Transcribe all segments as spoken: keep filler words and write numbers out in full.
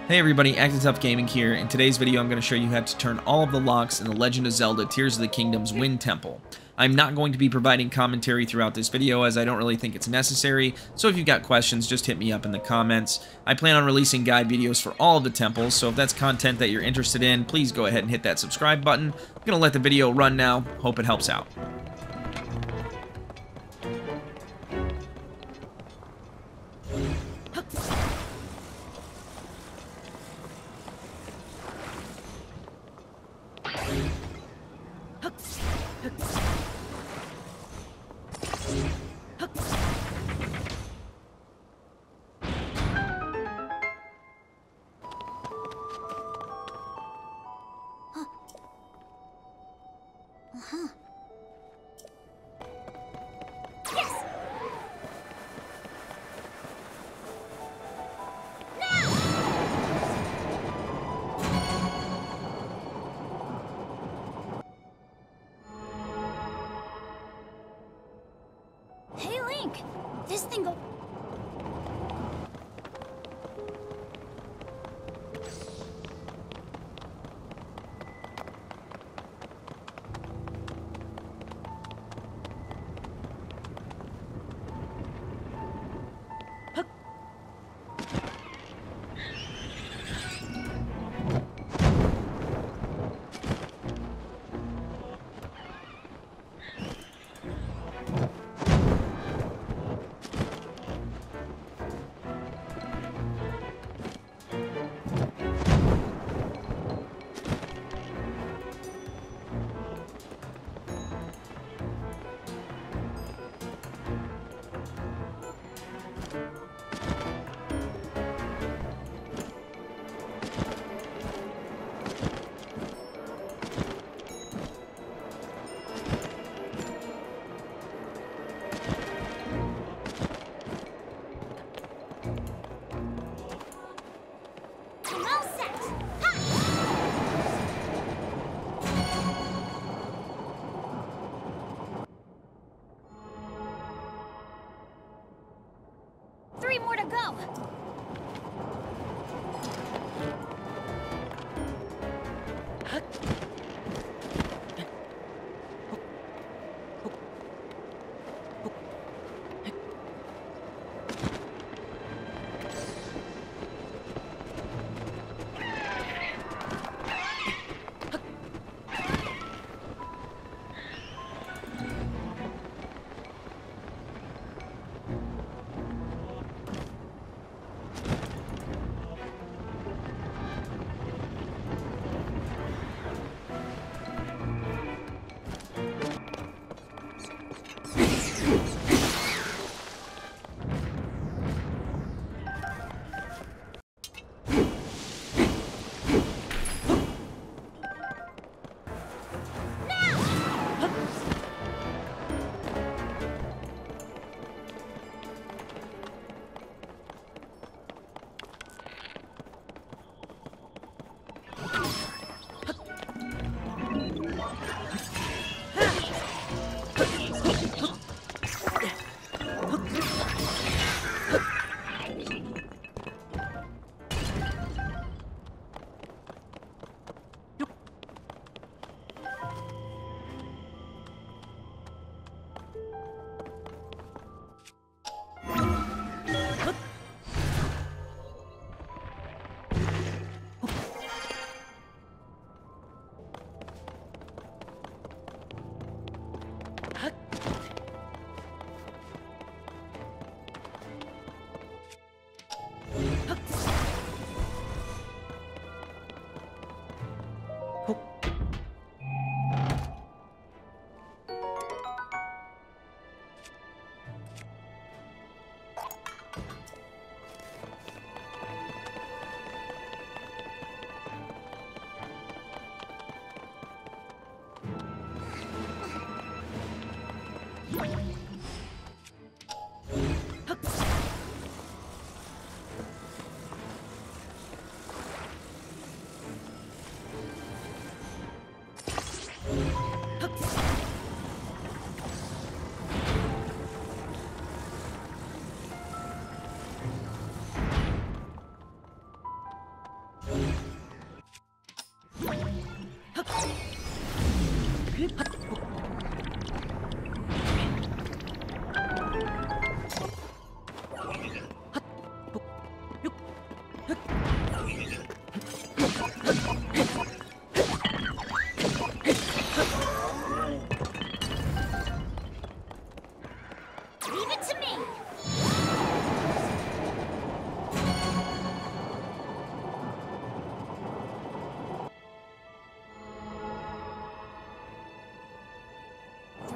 Hey everybody, ActiveTough Gaming here. In today's video I'm going to show you how to turn all of the locks in The Legend of Zelda Tears of the Kingdom's Wind Temple. I'm not going to be providing commentary throughout this video as I don't really think it's necessary, so if you've got questions just hit me up in the comments. I plan on releasing guide videos for all of the temples, so if that's content that you're interested in, please go ahead and hit that subscribe button. I'm going to let the video run now, hope it helps out. Uh-huh. Hey, Link! This thing go... Three more to go!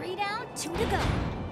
Three down, two to go.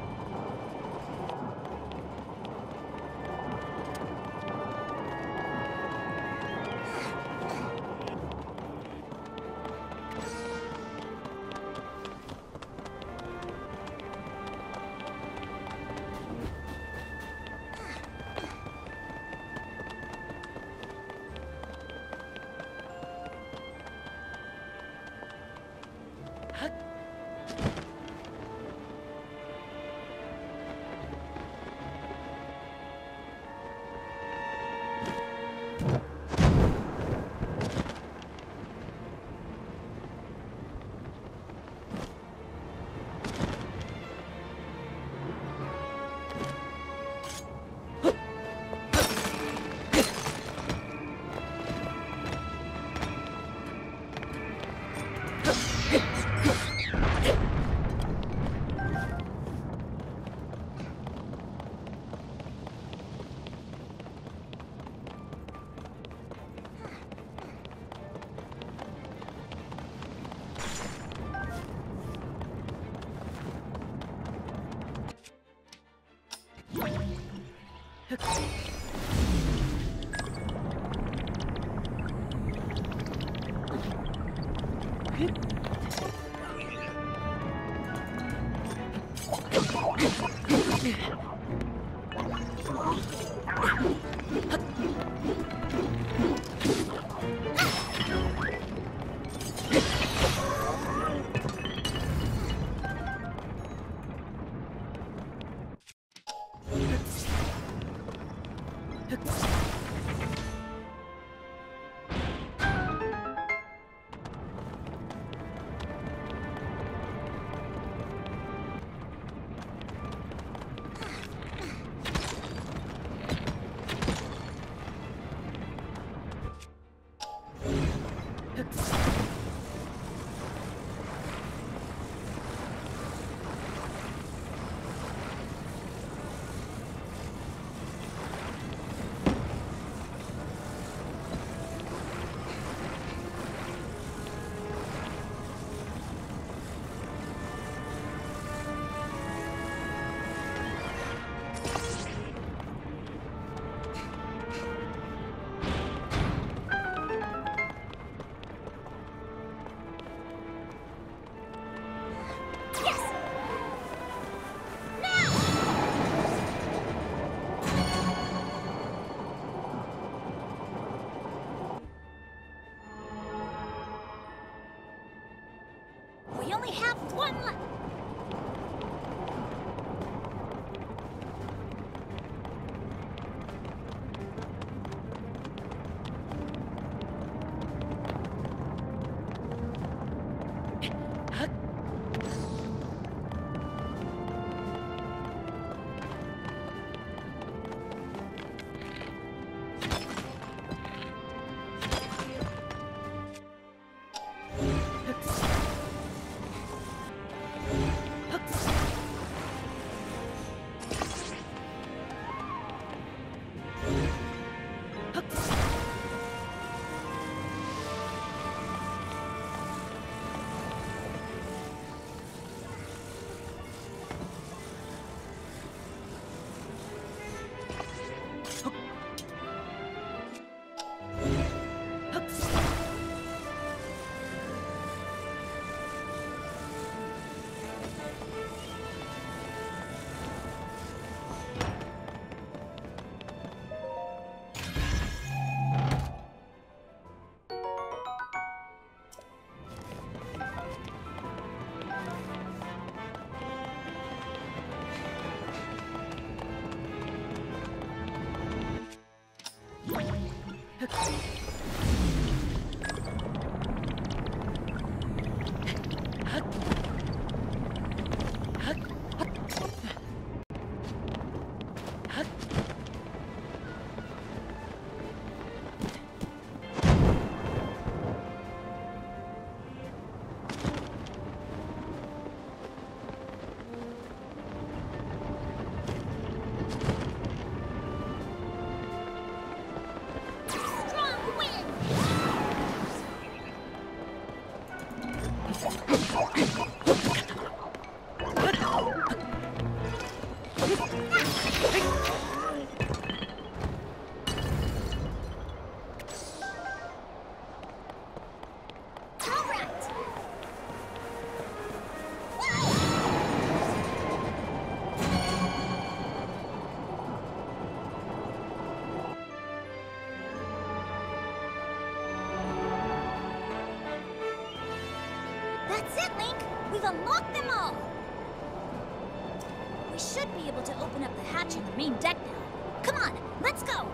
We only have one left. That's it, Link! We've unlocked them all! We should be able to open up the hatch on the main deck now. Come on, let's go!